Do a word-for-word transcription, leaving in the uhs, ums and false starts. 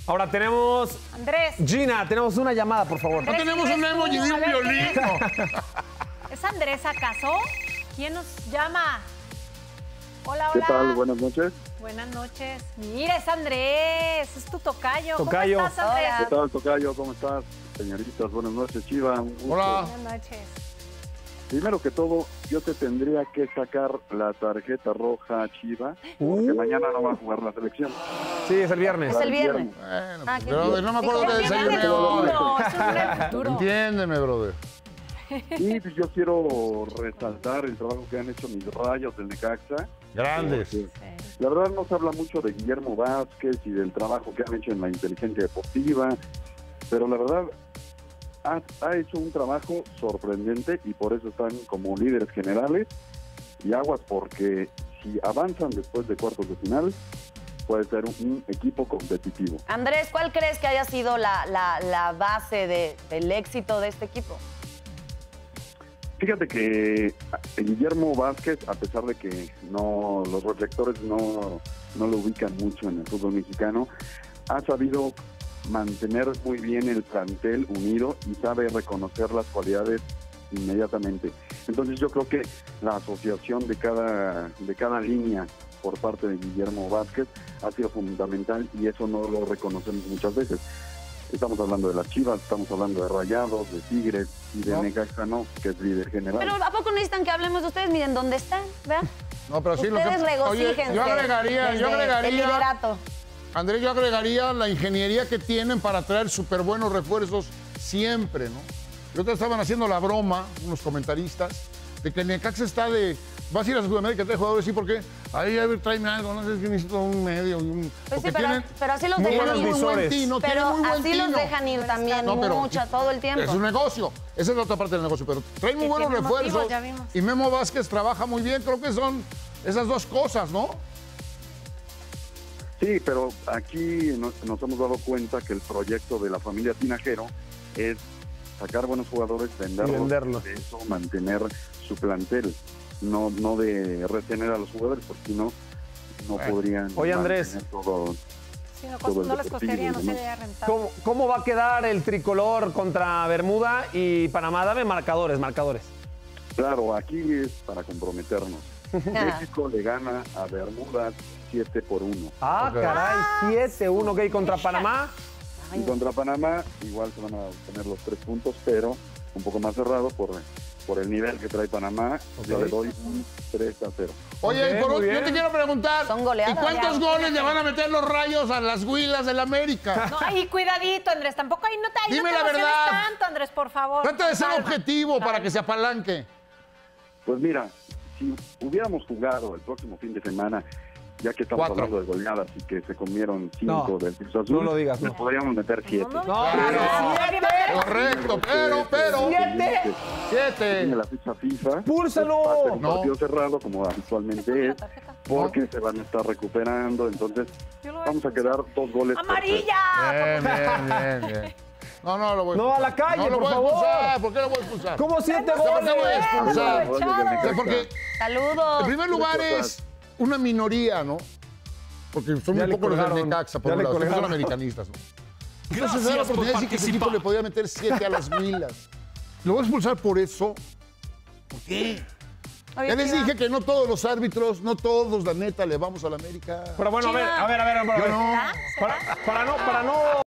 Ahora tenemos... Andrés. Gina, tenemos una llamada, por favor. No tenemos un emoji de un violín. ¿Es Andrés acaso? ¿Quién nos llama? Hola, hola. ¿Qué tal? Buenas noches. Buenas noches. Mira, es Andrés. Es tu tocayo. Tocayo. ¿Cómo estás, Andrés? ¿Qué tal, tocayo? ¿Cómo estás? Señoritas, buenas noches, Chiva. Un gusto. Hola. Buenas noches. Primero que todo, yo te tendría que sacar la tarjeta roja, Chiva, porque Uh. mañana no va a jugar la selección. Sí, es el viernes. Es el viernes. Bueno, Ah, qué brother, no me acuerdo Pero de viene desayuné del hoy. futuro, es un gran futuro. Entiéndeme, brother. Y pues, yo quiero resaltar el trabajo que han hecho mis Rayos del Necaxa. Grandes. Porque la verdad no se habla mucho de Guillermo Vázquez y del trabajo que han hecho en la inteligencia deportiva, pero la verdad ha, ha hecho un trabajo sorprendente y por eso están como líderes generales. Y aguas, porque si avanzan después de cuartos de final, puede ser un, un equipo competitivo. Andrés, ¿cuál crees que haya sido la, la, la base de, del éxito de este equipo? Fíjate que Guillermo Vázquez, a pesar de que no los reflectores no, no lo ubican mucho en el fútbol mexicano, ha sabido mantener muy bien el plantel unido y sabe reconocer las cualidades inmediatamente. Entonces yo creo que la asociación de cada, de cada línea por parte de Guillermo Vázquez ha sido fundamental y eso no lo reconocemos muchas veces. Estamos hablando de las Chivas, estamos hablando de Rayados, de Tigres y de No. Necaxa, no, que es líder general. Pero ¿a poco necesitan que hablemos de ustedes? Miren dónde están, ¿verdad? No, pero sí lo Ustedes que... regocíjense. Oye, yo agregaría, yo desde el agregaría... liderato. Andrés, yo agregaría la ingeniería que tienen para traer súper buenos refuerzos siempre, ¿no? Y otros estaban haciendo la broma, unos comentaristas, de que el Necaxa está de... Vas a ir a Sudamérica, trae jugadores, sí, porque ahí a ver, traen algo, no sé, es que necesito un medio. Un, Pues sí, porque pero, tienen pero así los muy dejan buenos ir. visores. Tino, Pero tienen muy buen así los tino. dejan ir también No, pero- mucho, todo el tiempo. Es un negocio, esa es la otra parte del negocio, pero traen muy Que buenos tiene refuerzos. motivos, ya vimos. Y Memo Vázquez trabaja muy bien, creo que son esas dos cosas, ¿no? Sí, pero aquí nos, nos hemos dado cuenta que el proyecto de la familia Tinajero es sacar buenos jugadores, venderlos, Y venderlos. de eso mantener su plantel, no no de retener a los jugadores, porque si no, no Bueno. podrían Oye, Andrés. mantener todo. Sí, no, Todo el no les deportivo costaría, y no demás. sería rentable. ¿Cómo, ¿Cómo va a quedar el tricolor contra Bermuda y Panamá? Dame marcadores, marcadores. Claro, aquí es para comprometernos. México le gana a Bermudas siete por uno. Ah, Ok. caray, siete uno, ok, contra Panamá. Y contra Panamá igual se van a obtener los tres puntos, pero un poco más cerrado por, por el nivel que trae Panamá. Yo Ok. le doy un tres a cero. Oye, Ok, y por muy último, yo bien. te quiero preguntar, Son goleadas. ¿y cuántos Goleadas. goles le van a meter los Rayos a las Huilas del América? No, ahí cuidadito, Andrés. Tampoco ahí no te, ahí Dime no te la emociones verdad. tanto, Andrés, por favor. Trata de ser Calma. objetivo para Calma. que se apalanque. Pues mira, si hubiéramos jugado el próximo fin de semana, ya que estamos Cuatro. hablando de goleadas y que se comieron cinco No, del Cruz Azul, no lo digas, no. nos podríamos meter siete. No, no, No, no, siete. Correcto, pero, pero... ¡Siete! Tiene Siete. la ficha FIFA. ¡Expúlsalo! Va a ser un No. partido cerrado, como habitualmente es, la tarjeta. porque se van a estar recuperando. Entonces, Yo lo voy a vamos a expulsar. quedar dos goles por cero. ¡Amarilla! Bien, bien, bien, bien. No, no lo voy a No, expulsar. a la calle, no lo por voy a favor. expulsar. ¿Por qué lo voy a expulsar? ¿Cómo siete ¿Por qué voy a goles? expulsar? Rayos del Necaxa. Porque Saludos. en primer lugar es una minoría, ¿no? Porque son Ya muy le pocos los del colgaron, Necaxa, ya por un le lado, son colgaron. americanistas, ¿no? Entonces se da la Gracias por oportunidad de decir que ese equipo participar. le podía meter siete a las Huilas. ¿Lo voy a expulsar por eso? ¿Por qué? Oye, Ya les Chiva, dije que no todos los árbitros, no todos, la neta, le vamos a la América. Pero bueno, a ver, Chiva. a ver, a ver, a ver. Yo no. Para, para no, para no